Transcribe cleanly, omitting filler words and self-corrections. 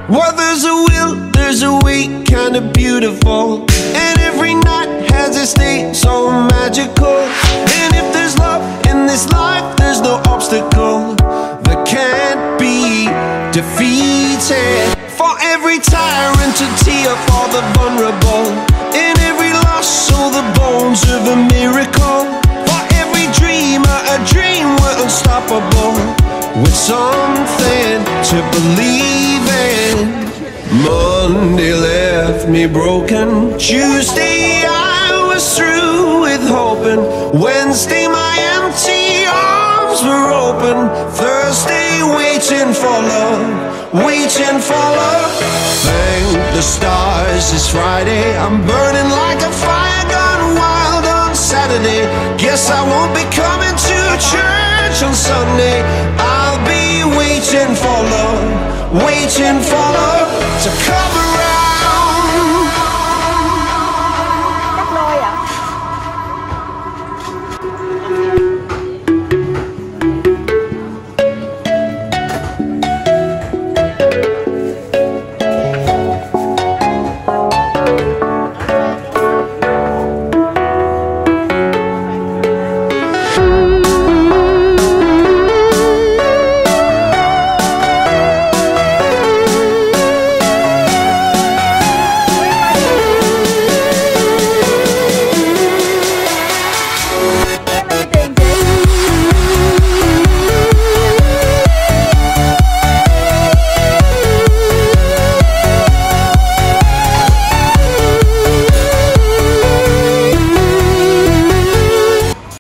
Well, there's a will, there's a way, kinda beautiful. And every night has its day, so magical. And if there's love in this life, there's no obstacle that can't be defeated. For every tyrant to tear for the vulnerable. In every loss, all the bones of a miracle. For every dreamer, a dream we're unstoppable. With something to believe in. Monday left me broken. Tuesday I was through with hoping. Wednesday my empty arms were open. Thursday waiting for love, waiting for love. Thank the stars it's Friday. I'm burning like a fire gone wild on Saturday. Guess I won't be coming to church on Sunday. I'll be waiting for love, waiting for love to cover